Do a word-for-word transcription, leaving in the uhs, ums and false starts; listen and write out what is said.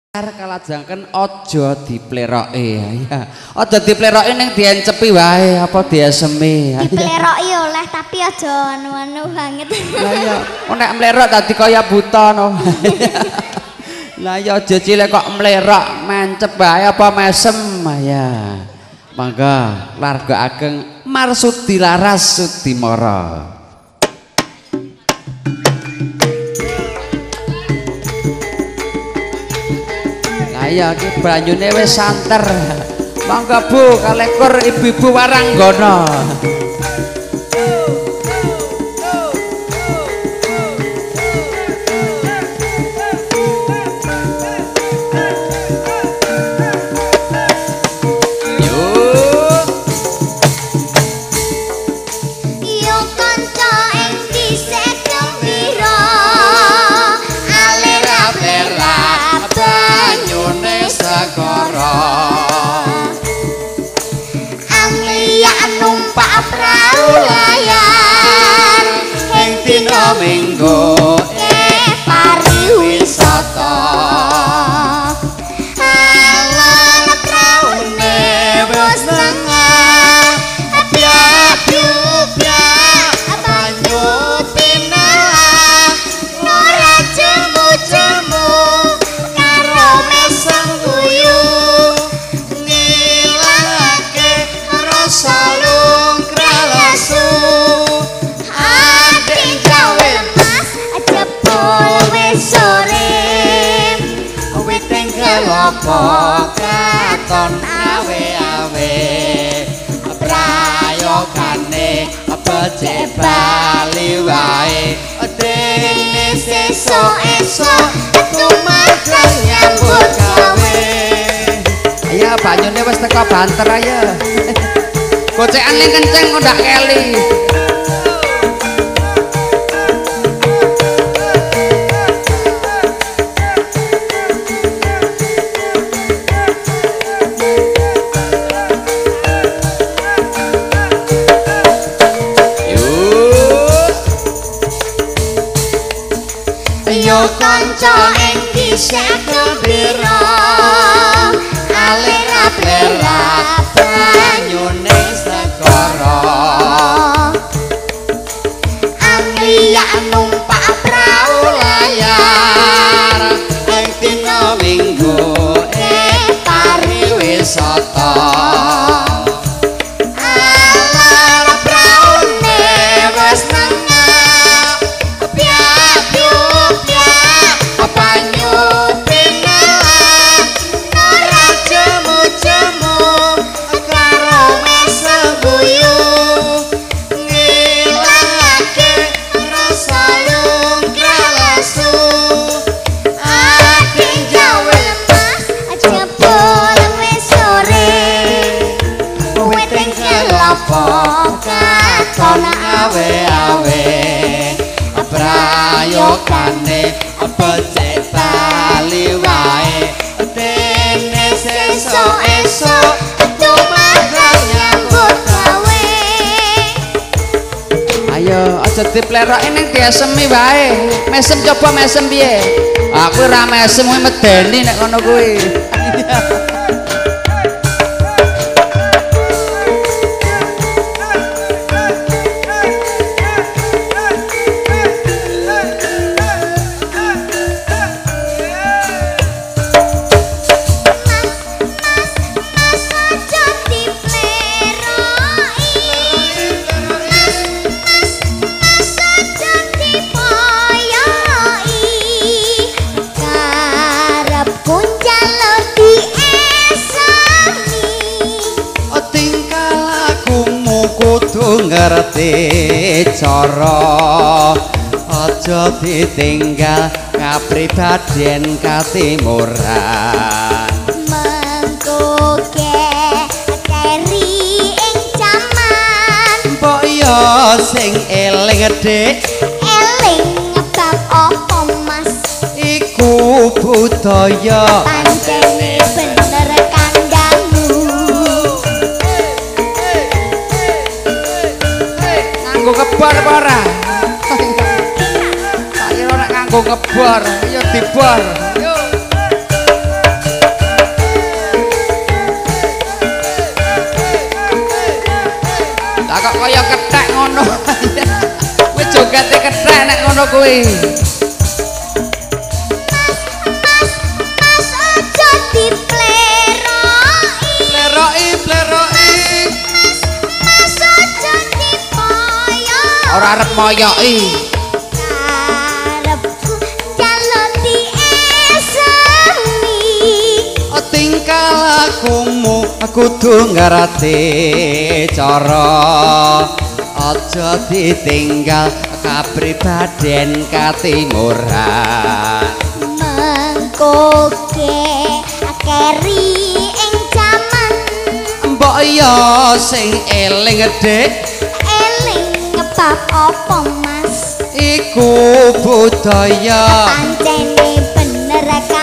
kalajengken aja dipleroki ya. Aja dipleroki ning diencepi wae apa diesemi. Dipleroki oleh tapi aja anu-anu banget. Lah iya, nek mlerok dadi kaya buta no. Lah ya aja cilik kok mlerok mancep wae apa mesem ya. Mangga larga ageng Marsudi Laras Sudimara. Iya ki banyune wis santer. Mangga Bu kalekur ibu-ibu Waranggana. Minggu eh pariwisata alon traune wis nengah piye-piye banyu pinah ora jemu-jemu karo mesem guyu ngilangake rasa lungkrasu apa katon awe-awe prayogane becik bali wae dene sesuk-esuk tumakan nyambut gawe. Iya banyune wis teko banter ayo. Gocekan ning kenceng kok ndak keli. Kanca ing kisah gembira alir-alir banyune segara anglia numpak prau layar ing dina Minggu eh pariwisata alar praune wis awe-awe prayogane becik bali wae dene sesuk-esuk tumakan nyambut gawe. Ayo aja dipleroki ning diesemi wae. Mesem coba mesem piye? Aku ora mesem kuwi medeni nek ngono kuwi. Ngerti cara aja ditinggal kapribaden katimuran mengko keri ing jaman mbok ya sing eling Dik eling bab apa Mas iku budaya pancene bener nganggo kebor apa ora? Tak kira nek nganggo kebor, ya dibor. Yo. kok kaya kethek ngono. Kowe jogete kethek nek ngono kuwi. Mas aja dipleroki. Pleroki, pleroki. Mas aja dipoyo. Ora arep moyoki. Karepku jaluk dieseni. Tingkah lakumu kudu ngerti cara aja ditinggal kapribaden katimuran Mengkoke keri ing jaman mbok ya sing eling Dik eling bab apa Mas iku budaya pancene bener